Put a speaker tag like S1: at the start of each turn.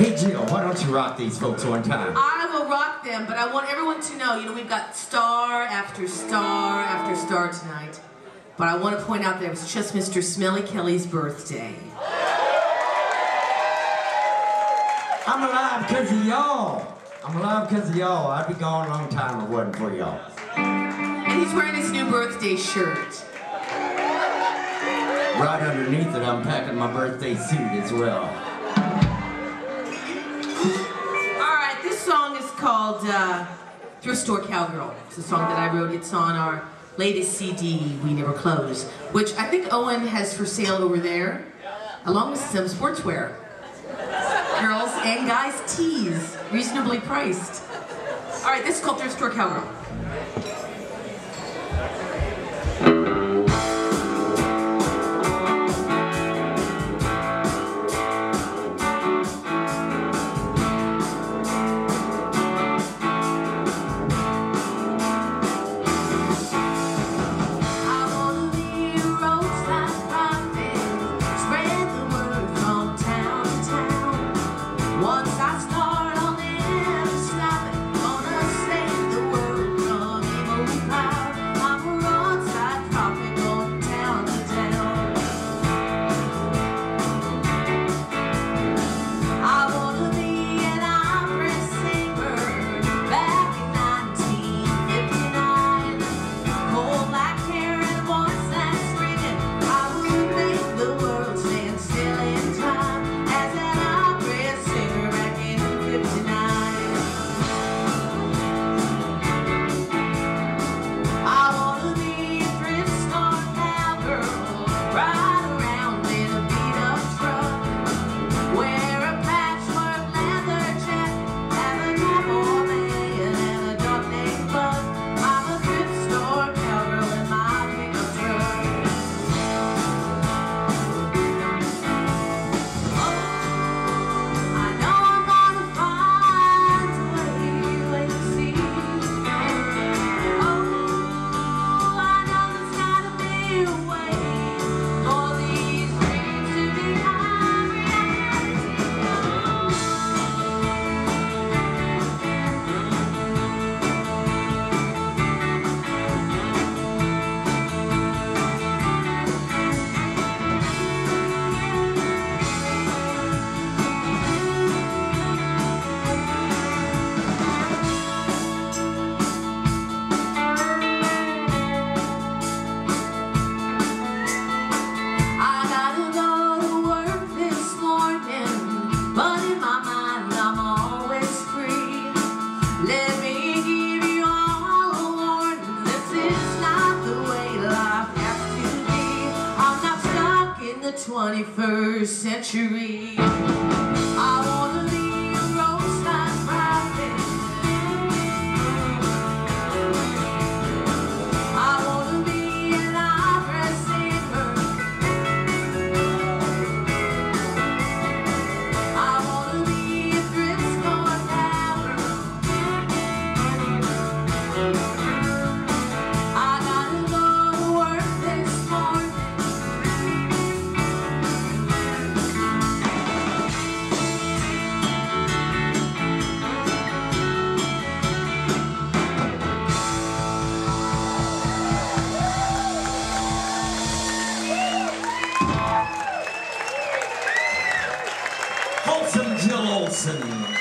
S1: Hey Jill, why don't you rock these folks one time?
S2: I will rock them, but I want everyone to know, we've got star after star after star tonight. But I want to point out that it was just Mr. Smelly Kelly's birthday.
S1: I'm alive because of y'all. I'm alive because of y'all. I'd be gone a long time if it wasn't for y'all.
S2: And he's wearing his new birthday shirt.
S1: Right underneath it, I'm packing my birthday suit as well.
S2: Alright, this song is called Thriftstore Cowgirl. It's a song that I wrote. It's on our latest CD, We Never Close, which I think Owen has for sale over there, along with some sportswear. Girls and guys tees, reasonably priced. Alright, this is called Thriftstore Cowgirl. The 21st century. I wanna be a roadside prophet. I wanna be an opera singer. I wanna be a thrift store cowgirl. I gotta go to work this morning.
S1: Wholesome Jill Olsen.